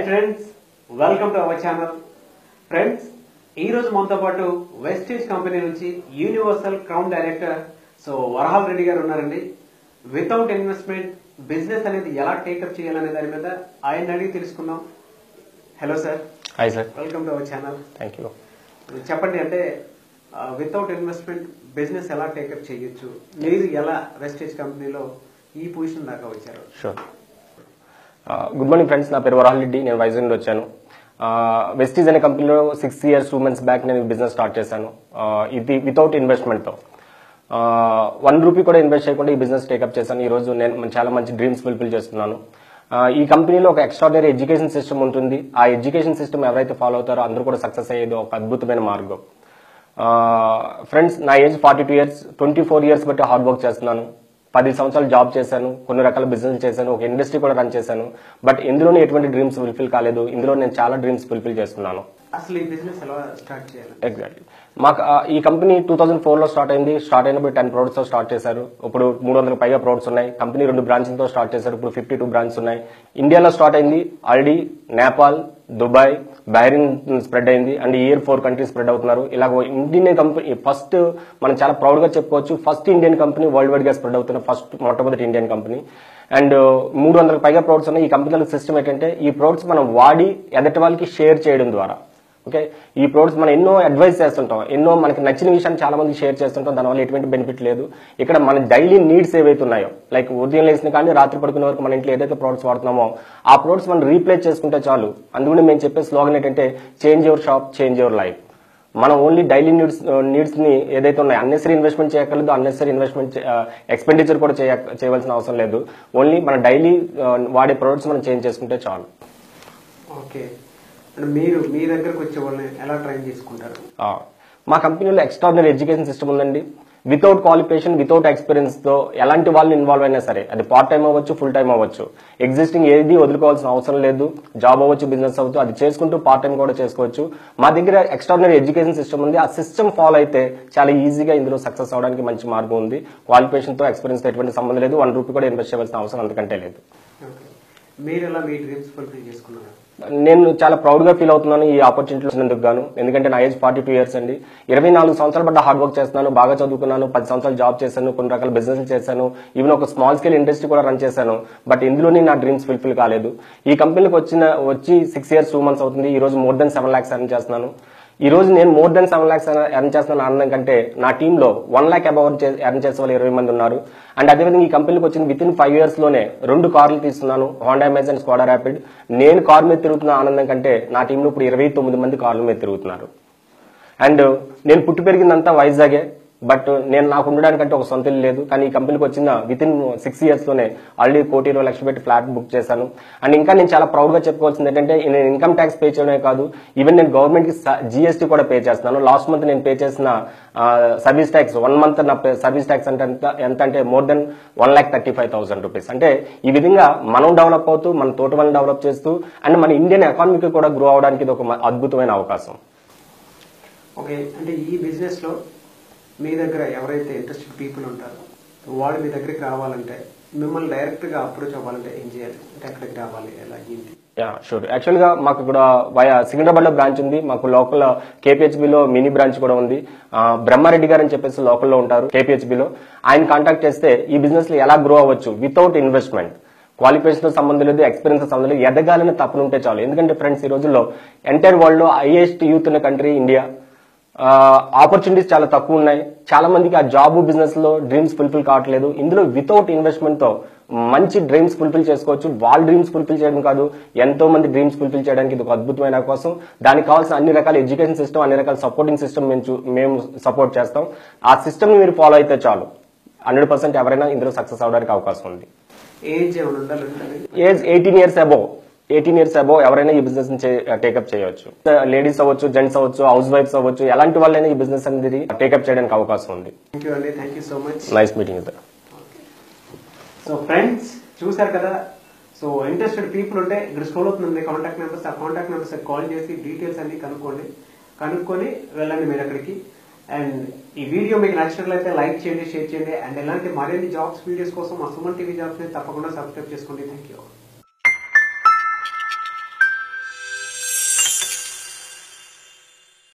Friends, welcome to our channel. Friends, ఈ రోజు మనతో పాటు వెస్టేజ్ కంపెనీ నుంచి universal crown director Varahal Reddy garu ఉన్నారండి. వితౌట్ ఇన్వెస్ట్మెంట్ బిజినెస్ అనేది ఎలా టేకప్ చేయాలనే దాని మీద ఆయన అడిగి తెలుసుకుందాం. Hello sir. Hi sir, welcome to our channel. Thank you. చెప్పండి, అంటే వితౌట్ ఇన్వెస్ట్మెంట్ బిజినెస్ ఎలా టేకప్ చేయొచ్చు, మీరు ఎలా వెస్టేజ్ కంపెనీలో ఈ పొజిషన్ దాకా వచ్చారు? షూర్. గుడ్ మార్నింగ్ ఫ్రెండ్స్, నా పేరు వరహాల్ రెడ్డి, నేను వైజాగ్ నుండి వచ్చాను. వెస్టీజ్ అనే కంపెనీలో 6 years 2 months బ్యాక్ నేను బిజినెస్ స్టార్ట్ చేశాను. ఇది వితౌట్ ఇన్వెస్ట్మెంట్తో 1 రూపీ కూడా ఇన్వెస్ట్ చేయకుండా ఈ బిజినెస్ టేకప్ చేశాను. ఈ రోజు నేను చాలా మంచి డ్రీమ్స్ ఫుల్ఫిల్ చేస్తున్నాను. ఈ కంపెనీలో ఒక ఎక్స్ట్రాడినరీ ఎడ్యుకేషన్ సిస్టమ్ ఉంటుంది. ఆ ఎడ్యుకేషన్ సిస్టమ్ ఎవరైతే ఫాలో అవుతారో అందరూ కూడా సక్సెస్ అయ్యేది ఒక అద్భుతమైన మార్గం. ఫ్రెండ్స్, నా ఏజ్ 42 years, 24 years బట్టి హార్డ్ వర్క్ చేస్తున్నాను. 10 సంవత్సరాలు జాబ్ చేశాను, కొన్ని రకాల బిజినెస్ చేశాను, ఒక ఇండస్ట్రీ కూడా రన్ చేశాను. బట్ ఇందులోనే ఎటువంటి డ్రీమ్స్ ఫుల్ఫిల్ కాలేదు. ఇందులో నేను చాలా డ్రీమ్స్ ఫుల్ఫిల్ చేస్తున్నాను. అసలు ఈ బిజినెస్ ఎలా స్టార్ట్ చేయాలి? ఎగ్జాక్ట్లీ. మాకు ఈ కంపెనీ 2004లో స్టార్ట్ అయింది. స్టార్ట్ అయినప్పుడు 10 products తో స్టార్ట్ చేశారు. ఇప్పుడు 300 పైగా products ఉన్నాయి. కంపెనీ 2 branches తో స్టార్ట్ చేశారు. ఇప్పుడు 52 branches ఉన్నాయి. ఇండియాలో స్టార్ట్ అయింది already. Nepal, Dubai, Bahrain spread అయింది. అండ్ ఇయర్ 4 countries స్ప్రెడ్ అవుతున్నారు. ఇలా ఇండియన్ కంపెనీ ఫస్ట్, మనం చాలా ప్రౌడ్ గా చెప్పుకోవచ్చు, first Indian company worldwide గా స్ప్రెడ్ అవుతున్న మొట్టమొదటి ఇండియన్ కంపెనీ. అండ్ 300 పైగా products ఉన్నాయి. ఈ కంపెనీల సిస్టమ్ ఏంటంటే, ఈ products మనం వాడి ఎదటి వాళ్ళకి షేర్ చేయడం ద్వారా, ఓకే, ఈ ప్రొడక్ట్స్ మనం ఎన్నో అడ్వైస్ చేస్తుంటాం, ఎన్నో మనకి నచ్చిన విషయాన్ని చాలా మంది షేర్ చేస్తుంటాం. దానివల్ల ఎటువంటి బెనిఫిట్ లేదు. ఇక్కడ మన డైలీ నీడ్స్ ఏవైతే ఉన్నాయో, లైక్ ఉదయం లేసిన కానీ రాత్రి పడుకునే వరకు మన ఇంట్లో ఏదైతే ప్రొడక్ట్స్ వాడుతున్నామో ఆ ప్రొడక్ట్స్ మనం రీప్లేస్ చేసుకుంటే చాలు. అందుకని మేము చెప్పే స్లోగన్ ఏంటంటే, change your shop, change your life. మనం ఓన్లీ డైలీ నీడ్స్ ని ఏదైతే ఉన్నాయో, అన్నెసరీ ఇన్వెస్ట్మెంట్ చేయక్కర్లేదు, అన్నెసరీ ఇన్వెస్ట్మెంట్ ఎక్స్పెండిచర్ కూడా చేయవలసిన అవసరం లేదు. ఓన్లీ మన డైలీ వాడే ప్రొడక్ట్స్ మనం చేంజ్ చేసుకుంటే చాలు. ఓకే, మీరు మీ దగ్గరకు వచ్చే వాళ్ళని ఎలా ట్రైన్ చేసుకుంటారు? మా కంపెనీలో ఎక్స్ట్రాడినరీ ఎడ్యుకేషన్ సిస్టమ్ ఉందండి. వితౌట్ క్వాలిఫికేషన్, వితౌట్ ఎక్స్పీరియన్స్ తో ఎలాంటి వాళ్ళని ఇన్వాల్వ్ అయినా సరే, అది పార్ట్ టైం అవ్వచ్చు, ఫుల్ టైం అవ్వచ్చు, ఎగ్జిస్టింగ్ ఏది వదులుకోవాల్సిన అవసరం లేదు. జాబ్ అవ్వచ్చు, బిజినెస్ అవ్వచ్చు, అది చేసుకుంటూ పార్ట్ టైం కూడా చేసుకోవచ్చు. మా దగ్గర ఎక్స్ట్రాడినరీ ఎడ్యుకేషన్ సిస్టమ్ ఉంది. ఆ సిస్టమ్ ఫాలో అయితే చాలా ఈజీగా ఇందులో సక్సెస్ అవడానికి మంచి మార్గం ఉంది. క్వాలిఫికేషన్ తో, ఎక్స్పీరియన్స్ తో ఎటువంటి సంబంధం లేదు. 1 రూపీ కూడా ఇన్వెస్ట్ చేయవలసిన అవసరం అంతకంటే లేదు. మీరు ఎలా మీ డ్రీమ్స్ ఫుల్ఫిల్ చేసుకున్నారు? నేను చాలా ప్రౌడ్ గా ఫీల్ అవుతున్నాను ఈ ఆపర్చునిటీ వచ్చినందుకు గాను. ఎందుకంటే నా ఏజ్ 42 years అండి. 24 సంవత్సరాల పడ్డ హార్డ్ వర్క్ చేస్తున్నాను, బాగా చదువుకున్నాను, 10 సంవత్సరాలు జాబ్ చేశాను, కొన్ని రకాల బిజినెస్ చేశాను, ఈవెన్ ఒక స్మాల్ స్కేల్ ఇండస్ట్రీ కూడా రన్ చేశాను. బట్ ఇందులోనే నా డ్రీమ్స్ ఫుల్ఫిల్ కాలేదు. ఈ కంపెనీకి వచ్చి 6 years 2 months అవుతుంది. ఈ రోజు మోర్ దెన్ 7 lakhs ఎర్న్ చేస్తున్నాను. ఈ రోజు నేను మోర్ దెన్ 7 lakhs ఎర్న్ చేస్తున్నాను ఆనందం కంటే, నా టీంలో 1 lakh అబౌవ్ ఎర్న్ చేసే వాళ్ళు 20 మంది ఉన్నారు. అండ్ అదేవిధంగా ఈ కంపెనీకి వచ్చిన వితిన్ 5 years లోనే 2 కార్లు తీస్తున్నాను, Honda Amaze and Skoda Rapid. నేను కారు మీద తిరుగుతున్న ఆనందం కంటే నా టీంలో ఇప్పుడు 29 మంది కార్ల మీద తిరుగుతున్నారు. అండ్ నేను పుట్టి పెరిగిందంతా వైజాగే. బట్ నేను నాకు ఉండడానికంటే ఒక సొంత ఇల్లు లేదు. కానీ ఈ కంపెనీకి వచ్చిన వితిన్ 6 years లోనే ఆల్రెడీ 1,20,00,000 పెట్టి ఫ్లాట్ బుక్ చేశాను. అండ్ ఇంకా నేను చాలా ప్రౌడ్ గా చెప్పుకోవాల్సింది ఏంటంటే, నేను ఇన్కమ్ ట్యాక్స్ పే చేయడమే కాదు, ఈవెన్ నేను గవర్నమెంట్ కి GST కూడా పే చేస్తున్నాను. లాస్ట్ మంత్ నేను పే చేసిన సర్వీస్ ట్యాక్స్, 1 month నా సర్వీస్ ట్యాక్స్ అంటే ఎంత అంటే మోర్ దెన్ 1,35,000 రూపీస్. అంటే ఈ విధంగా మనం డెవలప్ అవుతూ, మన తోటి వాళ్ళని డెవలప్ చేస్తూ, అండ్ మన ఇండియన్ ఎకానమీకి కూడా గ్రో అవడానికి ఇది ఒక అద్భుతమైన అవకాశం. ఓకే, అంటే ఈ బిజినెస్ లో మీ దగ్గర ఎవరైతే ఇంట్రెస్టెడ్ పీపుల్ ఉంటారో వాళ్ళు మీ దగ్గరికి రావాలంటే, మిమ్మల్ని డైరెక్ట్ గా అప్రోచ్ అవ్వాలంటే ఏం చేయాలి? అంటే ఎక్కడికి రావాలి, ఎలా, ఏంటి? షూర్. యాక్చువల్ గా మాకు ఇక్కడ సికింద్రాబాద్ లో బ్రాంచ్ ఉంది. మాకు లోకల్ KPHBలో మినీ బ్రాంచ్ కూడా ఉంది. బ్రహ్మారెడ్డి గారు అని చెప్పేసి లోకల్లో ఉంటారు KPHBలో. ఆయన కాంటాక్ట్ చేస్తే ఈ బిజినెస్ లో ఎలా గ్రో అవ్వచ్చు వితౌట్ ఇన్వెస్ట్మెంట్, క్వాలిఫికేషన్ తో సంబంధం లేదు, ఎక్స్పీరియన్స్ తో సంబంధం లేదు, ఎదగాలని తప్పన ఉంటే చాలు. ఎందుకంటే ఫ్రెండ్స్, ఈ రోజుల్లో ఎంటైర్ వరల్డ్ లో హైయెస్ట్ యూత్ ఉన్న కంట్రీ ఇండియా. ఆపర్చునిటీస్ చాలా తక్కువ ఉన్నాయి. చాలా మందికి ఆ జాబ్, బిజినెస్ లో డ్రీమ్స్ ఫుల్ఫిల్ కావట్లేదు. ఇందులో వితౌట్ ఇన్వెస్ట్మెంట్ తో మంచి డ్రీమ్స్ ఫుల్ఫిల్ చేసుకోవచ్చు. వాళ్ళ డ్రీమ్స్ ఫుల్ఫిల్ చేయడం కాదు, ఎంతో మంది డ్రీమ్స్ ఫుల్ఫిల్ చేయడానికి ఇది ఒక అద్భుతమైన అవకాశం. దానికి కావాల్సిన అన్ని రకాల ఎడ్యుకేషన్ సిస్టమ్, అన్ని రకాల సపోర్టింగ్ సిస్టమ్ మేము సపోర్ట్ చేస్తాం. ఆ సిస్టమ్ ని మీరు ఫాలో అయితే చాలు, 100% ఎవరైనా ఇందులో సక్సెస్ అవడానికి అవకాశం ఉంది. Age 18 years above, 18 years above ఎవరైనా ఈ బిజినెస్ ని టేకప్ చేయవచ్చు. లేడీస్ అవ్వచ్చు, జెంట్స్ అవ్వచ్చు, హౌస్ వైఫ్స్ అవ్వచ్చు, ఎలాంటి వాళ్ళైనా ఈ బిజినెస్ అనేది టేకప్ చేయడానికి అవకాశం ఉంది. Thank you so much. Nice meeting with. So friends, చూసారు కదా. సో ఇంట్రెస్టెడ్ పీపుల్ ఉంటే ఇక్కడ స్క్రోల్ అవుతుంది కాంటాక్ట్ నెంబర్స్. ఆ కాంటాక్ట్ నెంబర్స్ కాల్ చేసి డీటెయిల్స్ అన్ని కనుక్కొని వెళ్ళండి మీరు అక్కడికి. అండ్ ఈ వీడియో మీకు నచ్చినట్లయితే లైక్ చేయండి, షేర్ చేయండి. అండ్ ఇలాంటి మరిన్ని జాబ్స్ వీడియోస్ కోసం మా సుమన్ టీవీ జాబ్స్ ని తప్పకుండా సబ్స్క్రైబ్ చేసుకోండి. Thank you.